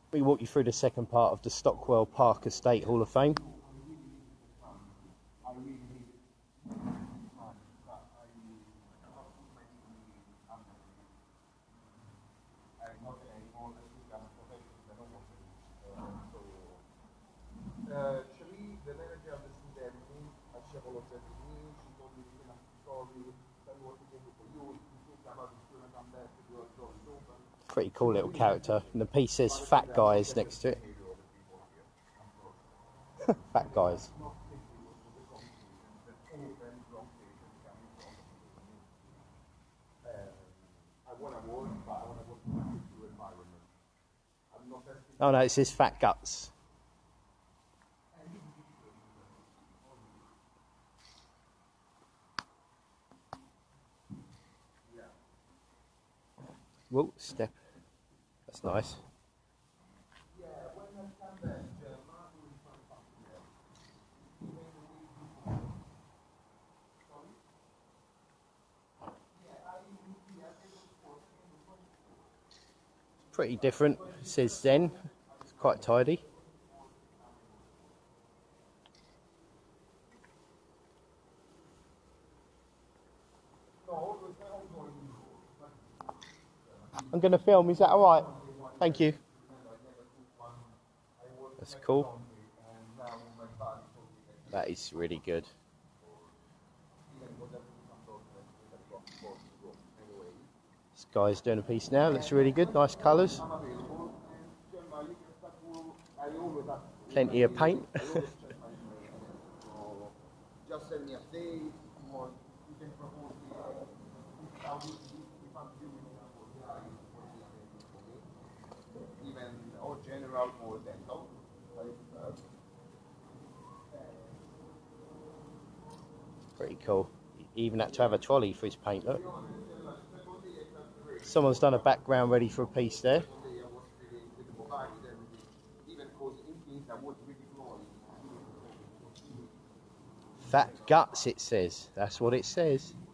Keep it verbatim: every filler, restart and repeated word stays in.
We walk you through the second part of the Stockwell Park Estate Hall of Fame. Pretty cool little character, and the piece says "Fat Guys" next to it. Fat Guys. Oh no, it says "Fat Guts." Whoa, step. That's nice. Pretty different. It says Zen. It's quite tidy. I'm going to film, is that alright? Thank you. That's cool. That is really good. This guy's doing a piece now, looks really good, nice colours. Plenty of paint. Pretty cool. He even had to have a trolley for his paint, look. Someone's done a background ready for a piece there. Fat Guts, it says. That's what it says.